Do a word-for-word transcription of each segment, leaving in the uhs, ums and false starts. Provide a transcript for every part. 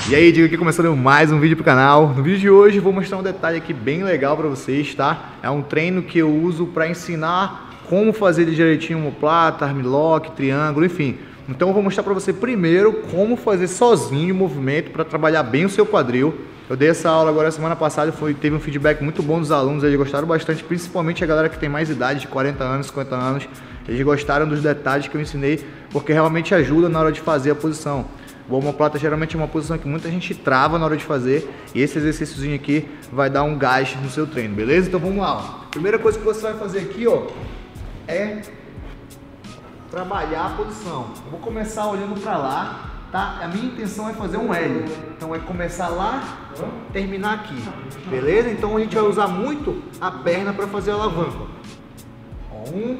E aí, Diego aqui começando mais um vídeo pro canal. No vídeo de hoje vou mostrar um detalhe aqui bem legal para vocês, tá? É um treino que eu uso para ensinar como fazer direitinho omoplata, armlock, triângulo, enfim. Então eu vou mostrar para você primeiro como fazer sozinho o movimento para trabalhar bem o seu quadril. Eu dei essa aula agora semana passada, foi, teve um feedback muito bom dos alunos, eles gostaram bastante, principalmente a galera que tem mais idade, de quarenta anos, cinquenta anos. Eles gostaram dos detalhes que eu ensinei, porque realmente ajuda na hora de fazer a posição. O omoplata geralmente é uma posição que muita gente trava na hora de fazer, e esse exercíciozinho aqui vai dar um gás no seu treino, beleza? Então vamos lá, ó. Primeira coisa que você vai fazer aqui, ó, é trabalhar a posição. Eu vou começar olhando para lá, tá? A minha intenção é fazer um L, então é começar lá, terminar aqui, beleza? Então a gente vai usar muito a perna para fazer a alavanca. Ó, um,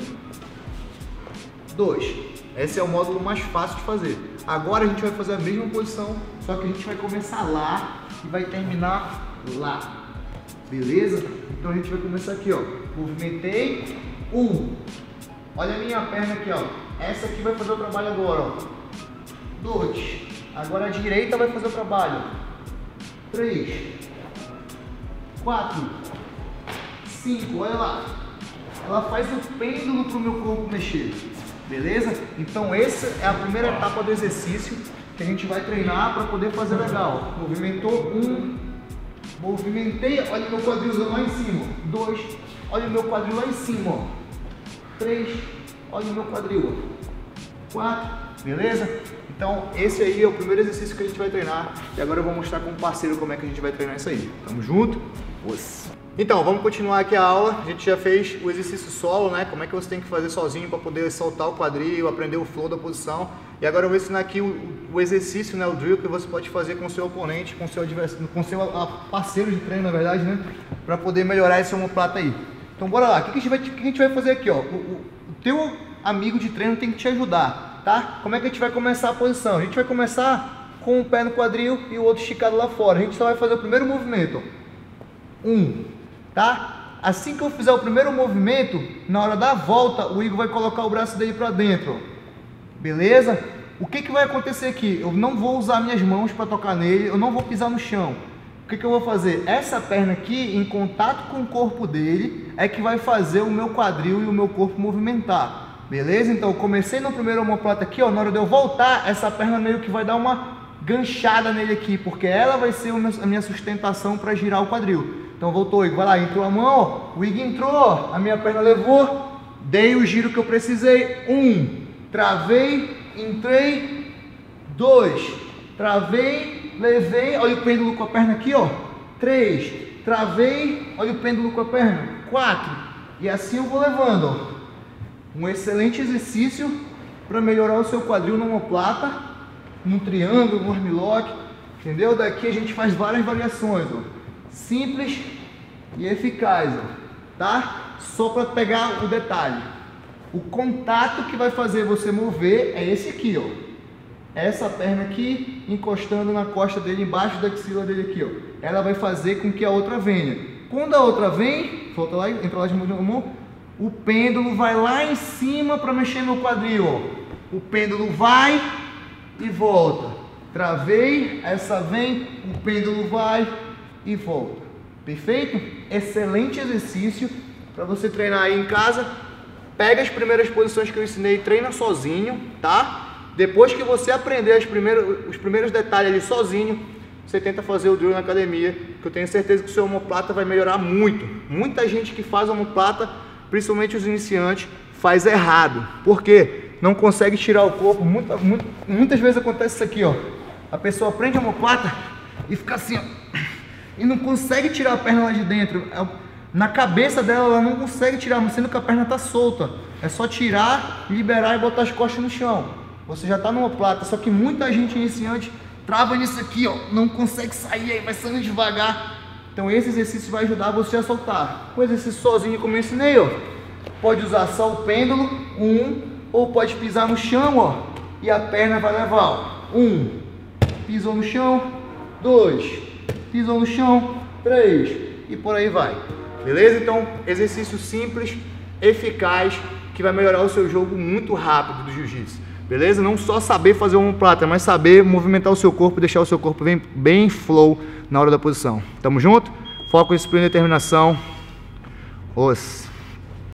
dois. Esse é o módulo mais fácil de fazer. Agora a gente vai fazer a mesma posição, só que a gente vai começar lá e vai terminar lá. Beleza? Então a gente vai começar aqui, ó. Movimentei. Um. Olha a minha perna aqui, ó. Essa aqui vai fazer o trabalho agora, ó. Dois. Agora a direita vai fazer o trabalho. Três. Quatro. Cinco. Olha lá. Ela faz o pêndulo para o meu corpo mexer. Beleza? Então essa é a primeira etapa do exercício que a gente vai treinar para poder fazer legal. Movimentou um, movimentei, olha o meu quadrilzão lá em cima. Dois, olha o meu quadril lá em cima. Ó. Três, olha o meu quadril. Ó. Quatro, beleza? Então esse aí é o primeiro exercício que a gente vai treinar. E agora eu vou mostrar com o parceiro como é que a gente vai treinar isso aí. Tamo junto? Nossa. Então, vamos continuar aqui a aula. A gente já fez o exercício solo, né? Como é que você tem que fazer sozinho para poder soltar o quadril, aprender o flow da posição. E agora eu vou ensinar aqui o, o exercício, né? O drill que você pode fazer com o seu oponente, com o seu adversário, com o seu parceiro de treino, na verdade, né? Para poder melhorar esse omoplata aí. Então, bora lá. O que a gente vai, o que a gente vai fazer aqui, ó? O, o, o teu amigo de treino tem que te ajudar, tá? Como é que a gente vai começar a posição? A gente vai começar com o pé no quadril e o outro esticado lá fora. A gente só vai fazer o primeiro movimento, ó. Um. Tá? Assim que eu fizer o primeiro movimento, na hora da volta, o Igor vai colocar o braço dele para dentro. Beleza? O que que vai acontecer aqui? Eu não vou usar minhas mãos para tocar nele, eu não vou pisar no chão. O que que eu vou fazer? Essa perna aqui, em contato com o corpo dele, é que vai fazer o meu quadril e o meu corpo movimentar. Beleza? Então eu comecei no primeiro omoplata aqui, ó, na hora de eu voltar, essa perna meio que vai dar uma ganchada nele aqui, porque ela vai ser a minha sustentação para girar o quadril. Então voltou, Igor, vai lá, entrou a mão, ó, o Igor entrou, a minha perna levou, dei o giro que eu precisei, um, travei, entrei, dois, travei, levei, olha o pêndulo com a perna aqui, ó, três, travei, olha o pêndulo com a perna, quatro, e assim eu vou levando, ó. Um excelente exercício para melhorar o seu quadril no omoplata, no triângulo, no armlock, entendeu? Daqui a gente faz várias variações, ó. Simples e eficaz, ó, tá? Só para pegar o detalhe. O contato que vai fazer você mover é esse aqui, ó. Essa perna aqui encostando na costa dele, embaixo da axila dele aqui, ó. Ela vai fazer com que a outra venha. Quando a outra vem, volta lá, entra lá de mão, o pêndulo vai lá em cima para mexer no quadril, ó. O pêndulo vai e volta. Travei, essa vem, o pêndulo vai e volta. Perfeito? Excelente exercício para você treinar aí em casa. Pega as primeiras posições que eu ensinei, treina sozinho, tá? Depois que você aprender as primeiras, os primeiros detalhes ali sozinho, você tenta fazer o drill na academia, que eu tenho certeza que o seu omoplata vai melhorar muito. Muita gente que faz omoplata, principalmente os iniciantes, faz errado. Por quê? Não consegue tirar o corpo. Muita, muita, muitas vezes acontece isso aqui, ó. A pessoa aprende omoplata e fica assim, ó, e não consegue tirar a perna lá de dentro. Na cabeça dela ela não consegue tirar, sendo que a perna está solta. É só tirar, liberar e botar as costas no chão. Você já está no omoplata, só que muita gente iniciante trava nisso aqui, ó, não consegue sair, aí vai saindo devagar. Então esse exercício vai ajudar você a soltar. O exercício sozinho, como eu ensinei, ó, pode usar só o pêndulo, um, ou pode pisar no chão, ó, e a perna vai levar, ó, um, pisou no chão, dois, pisou no chão, três, e por aí vai. Beleza? Então, exercício simples, eficaz, que vai melhorar o seu jogo muito rápido do jiu-jitsu, beleza? Não só saber fazer uma omoplata, mas saber movimentar o seu corpo e deixar o seu corpo bem, bem flow na hora da posição. Tamo junto? Foco, disciplina e determinação. Os.